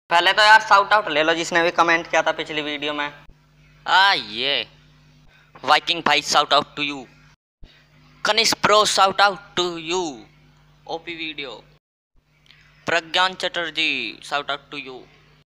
पहले तो यार शाउट आउट ले लो जिसने भी कमेंट किया था पिछली वीडियो में। ये वाइकिंग भाई shout out to you. Kanishk pro shout out to you. OP video. Pragyan Chatterjee shout out to you.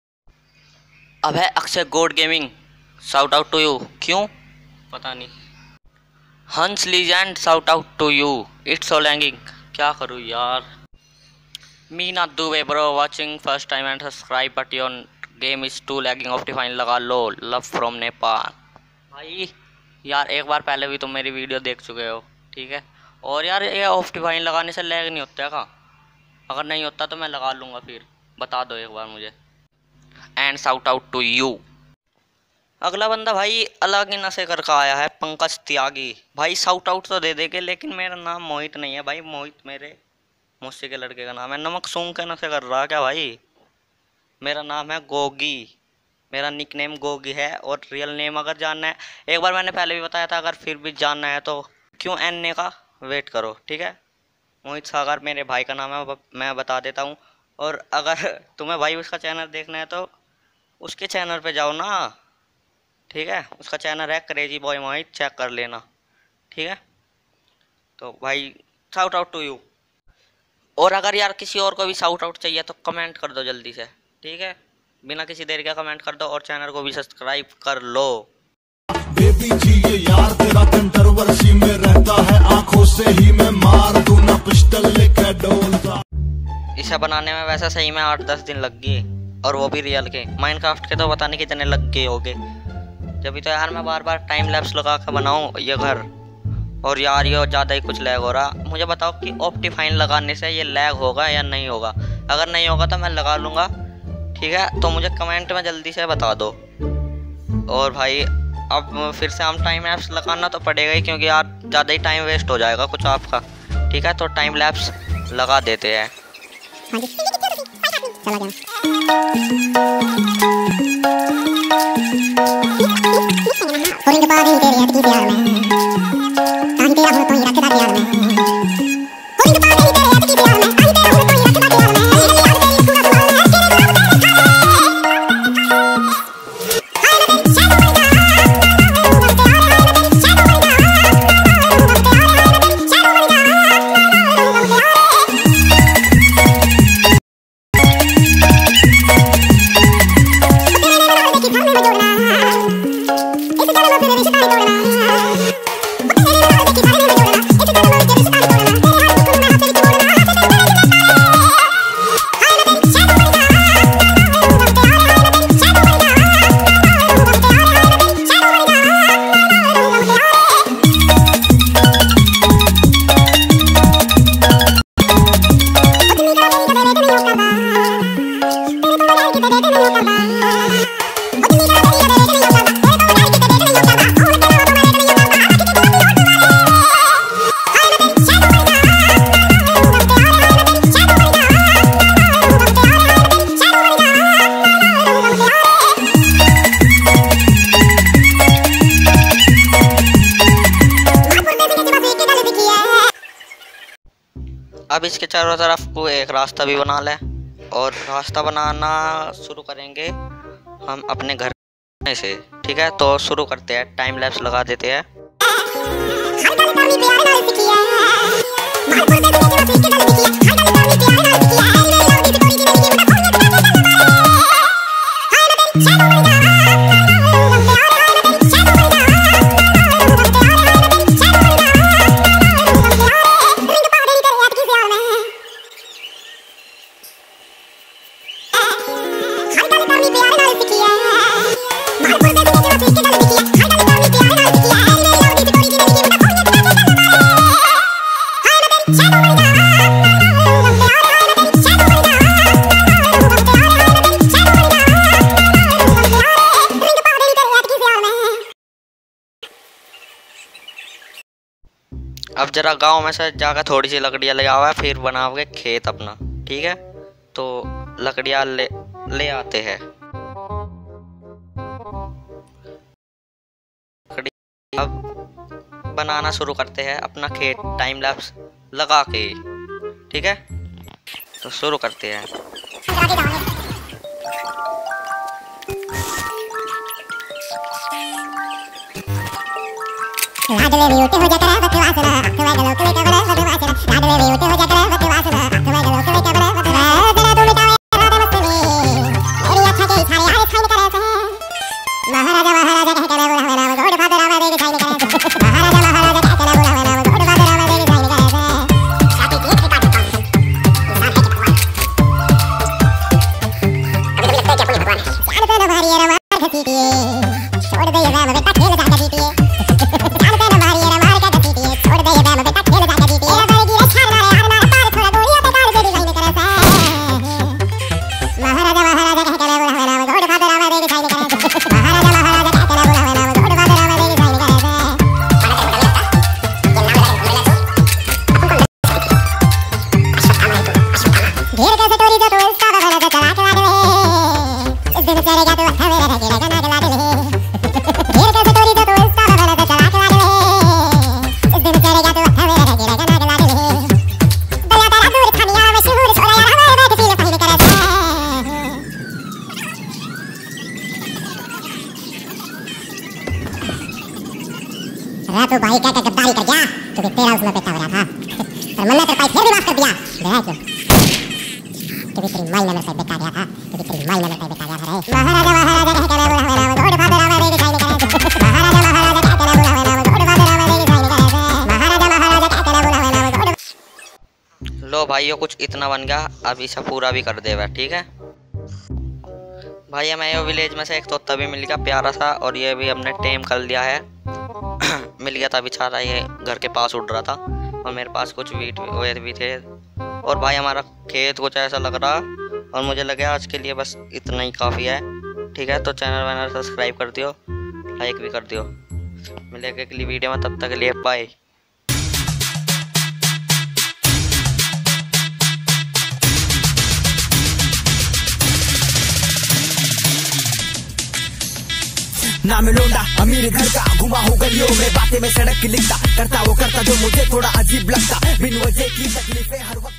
Abhay Akshay god gaming shout out to you. क्यों पता नहीं। हंस legend shout out to you. It's so lagging. क्या करूँ यार। Meena Dubey bro watching first time and subscribe but your game is too lagging Optifine लगा लो। Love from Nepal. भाई यार एक बार पहले भी तुम मेरी वीडियो देख चुके हो, ठीक है। और यार ये ऑप्टिफाइन लगाने से लैग नहीं होता है का? अगर नहीं होता तो मैं लगा लूँगा, फिर बता दो एक बार मुझे। And shout out to you. अगला बंदा भाई अलग ही नशे करके आया है, पंकज त्यागी। भाई शाउट आउट तो दे देंगे लेकिन मेरा नाम मोहित नहीं है भाई। मोहित मेरे मौसी के लड़के का नाम है। नमक सूंघ के नशे कर रहा क्या भाई? मेरा नाम है गोगी। मेरा निक नेम गोगी है। और रियल नेम अगर जानना है, एक बार मैंने पहले भी बताया था, अगर फिर भी जानना है तो क्यों एन का वेट करो, ठीक है। मोहित सागर मेरे भाई का नाम है, मैं बता देता हूँ। और अगर तुम्हें भाई उसका चैनल देखना है तो उसके चैनल पे जाओ ना, ठीक है। उसका चैनल है क्रेजी बॉय मोहित, चेक कर लेना, ठीक है। तो भाई शाउट आउट टू यू। और अगर यार किसी और को भी शाउट आउट चाहिए तो कमेंट कर दो जल्दी से, ठीक है। बिना किसी देर के कमेंट कर दो और चैनल को भी सब्सक्राइब कर लो। बेबी जी ये यार तेरा कंट्रोवर्सी में रहता है, आंखों से ही मैं मार दूं ना पिस्टल लेकर डोलता। इसे बनाने में वैसे सही में 8-10 दिन लग गए, और वो भी रियल के। माइनक्राफ्ट के तो पता नहीं कितने लग गए होंगे। जब तो यार मैं बार बार टाइम लैप्स लगा के बनाऊँ ये घर, और यार ये ज़्यादा ही कुछ लैग हो रहा। मुझे बताओ कि ऑप्टिफाइन लगाने से ये लैग होगा या नहीं होगा? अगर नहीं होगा तो मैं लगा लूँगा, ठीक है। तो मुझे कमेंट में जल्दी से बता दो। और भाई अब फिर से हम टाइम लैप्स लगाना तो पड़ेगा ही, क्योंकि यार ज़्यादा ही टाइम वेस्ट हो जाएगा कुछ आपका, ठीक है। तो टाइम लैप्स लगा देते हैं। अब इसके चारों तरफ को एक रास्ता भी बना लें, और रास्ता बनाना शुरू करेंगे हम अपने घर से, ठीक है। तो शुरू करते हैं, टाइम लैप्स लगा देते हैं। अब जरा गांव में से जाकर थोड़ी सी लकड़ियाँ ले आवा, फिर बनाओगे खेत अपना, ठीक है। तो लकड़ियाँ ले आते हैं। अब बनाना शुरू करते हैं अपना खेत टाइम लैप्स लगा के, ठीक है। तो शुरू करते हैं। लाडले भी उठे हो जा करा बकवासना अखवा गलो के कबरा बकवासना लाडले भी उठे हो जा करा बकवासना अखवा गलो के कबरा बकवासना तेरा तू मिटावे राधे मस्त में मेरी अच्छा के थारे यार खाइन करे से महाराजा महाराजा कह करे बोला मेरा गोड़ फादरा वाले के खाइन करे से महाराजा महाराजा कह करे बोला मेरा गोड़ फादरा वाले के खाइन करे से काटी के काट देता हूं इंसान है कि भगवान अभी तो लगता है कि अपनी भगवान है जान पे न भारी रमा घसी के छोड़ दे ये मैं बेटा खेल जाता जीती तो भाई क्या क्या गद्दारी कर गया तो तेरा उसमें बेटा हो रहा था पर मन्ना तेरे पास फिर भी माफ कर दिया देखा क्यों तो तेरी माई ने मेरे पे बेटा गया था तो तेरी माई ने मेरे पे बेटा गया था रे महाराजा महाराजा कह करे बोला मेरा गोड़ फादरा वाले के खाइन करे महाराजा महाराजा कह करे बोला मेरा गोड़ फादरा वाले के खाइन करे महाराजा महाराजा कह करे बोला मेरा गोड़। लो भाइयों कुछ इतना बन गया, अब इसे पूरा भी कर देगा। ठीक है भाई, हमें ये विलेज में से एक तोता भी मिल गया प्यारा सा, और ये भी हमने टेम कर लिया है। मिल गया था बेचारा, ये घर के पास उड़ रहा था और मेरे पास कुछ वीट भी थे। और भाई हमारा खेत कुछ ऐसा लग रहा, और मुझे लगे आज के लिए बस इतना ही काफ़ी है। ठीक है, तो चैनल वैनल सब्सक्राइब कर दियो, लाइक भी कर दियो। मिलेंगे अगली वीडियो में, तब तक के लिए बाय। नाम लोंडा अमीर घर का, घुमा हो गलियों में, बातें में सड़क की लिखता, करता वो करता जो मुझे थोड़ा अजीब लगता, बिन वजह की तकलीफें हर